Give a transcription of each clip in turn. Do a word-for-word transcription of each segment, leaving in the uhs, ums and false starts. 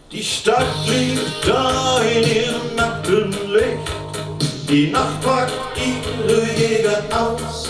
Die Stadt liegt da in ihrem nackten Licht. Die Nacht packt ihre Jäger aus.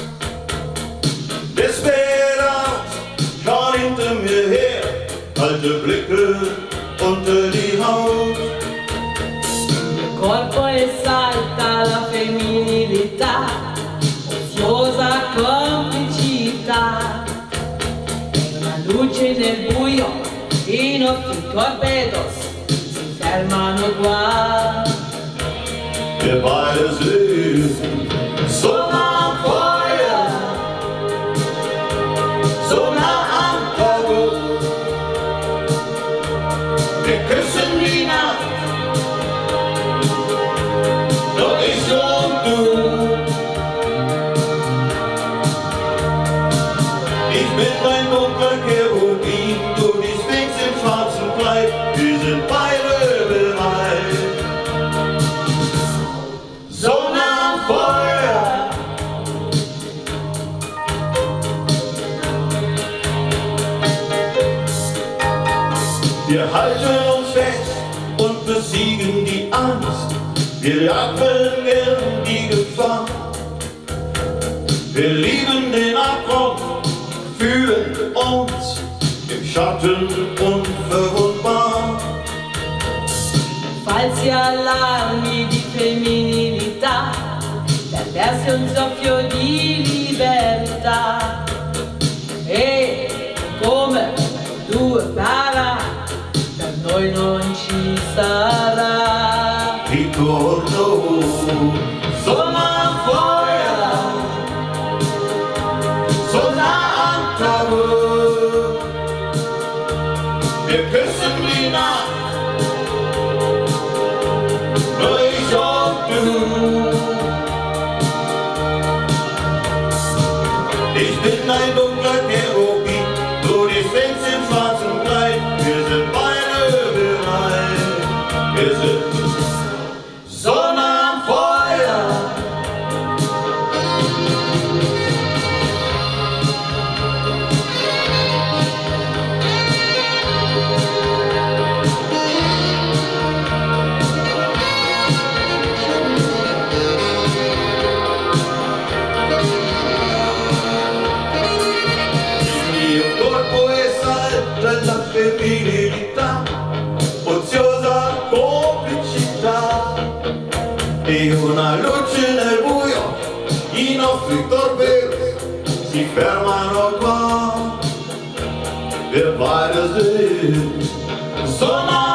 Desperado schaut hinter mir her, kalte Blicke unter die Haut. Il corpo esalta la femminilità, oziosa complicità. Una luce nel buio, i nostri torpedos si fermano qua. Wir beide sind so nah am Feuer, so nah am Tod. Wir küssen die Nacht, nur ich und du. Ich bin ein dunkler Cherubin, du die Sphinx im schwarzen Kleid. Wir sind beide bereit. So nah am Feuer. Wir halten uns fest und besiegen die Angst. Wir jagen gern die Gefahr. Wir lieben den Abgrund, fühlen uns im Schatten unverwundbar. Falsi allarmi di femminilità, perversi un soffio di libertà. E come due para, per noi non ci sarà. Ritorno, so nah am Feuer, so nah am Tod. Wir küssen die Nacht, nur ich und du. Ich bin ein dunkler Cherubin, du die Sphinx im schwarzen Kleid. Wir sind beide bereit, wir sind so nah am Feuer. La femminilità, oziosa complicità e una luce nel buio, i nostri torpedos si fermano qua. Wir beide sind so nah